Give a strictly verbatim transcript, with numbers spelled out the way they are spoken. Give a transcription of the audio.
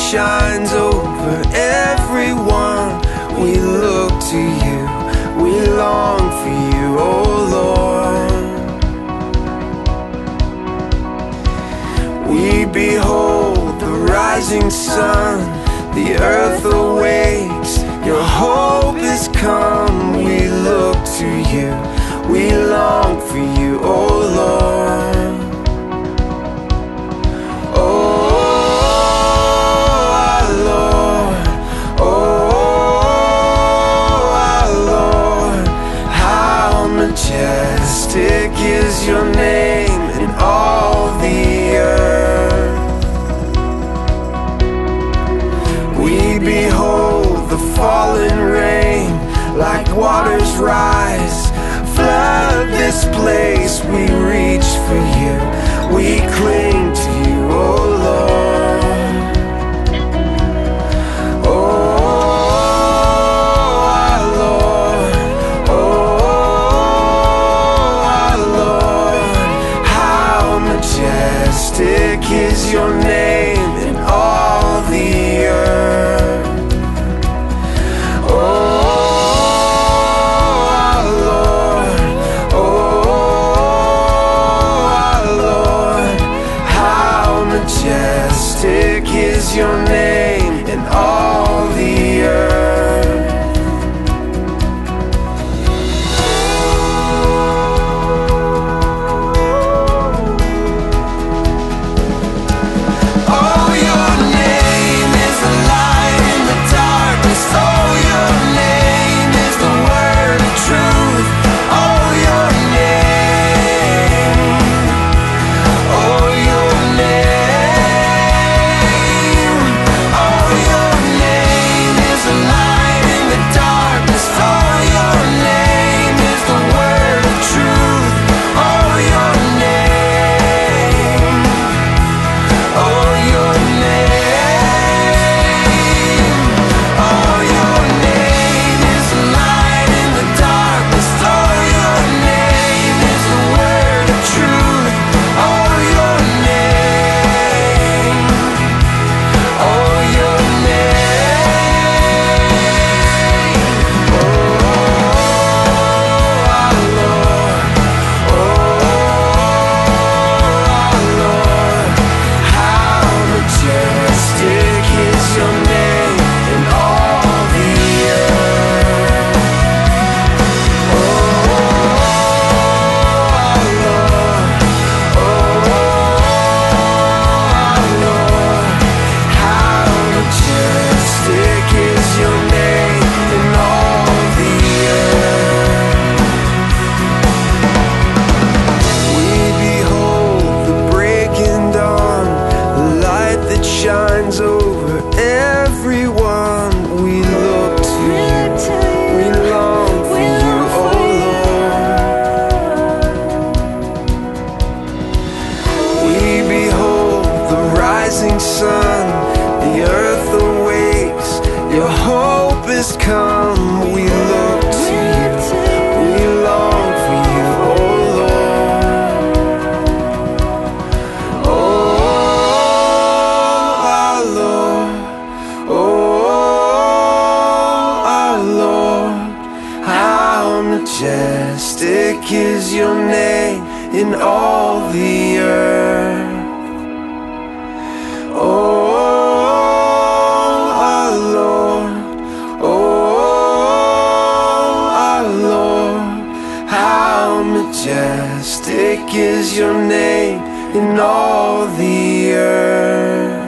shines over everyone. We look to you, we long for you, oh Lord. We behold the rising sun, the earth awakes, your hope is come. We look to you, we long for you, oh Lord. Majestic is your name in all the earth. We behold the fallen rain, like waters rise, flood this place. We reach for you, we cling to you, oh Lord. Majestic is your name in all the earth. Oh, our Lord, oh, our Lord, how majestic is your name in all the earth. Shines over everyone. We look to you, we long for you, oh Lord. We behold the rising sun, the earth awakes, your hope is come. We look to you, we long for you, oh majestic is your name in all the earth. Oh, our Lord, oh, our Lord, how majestic is your name in all the earth.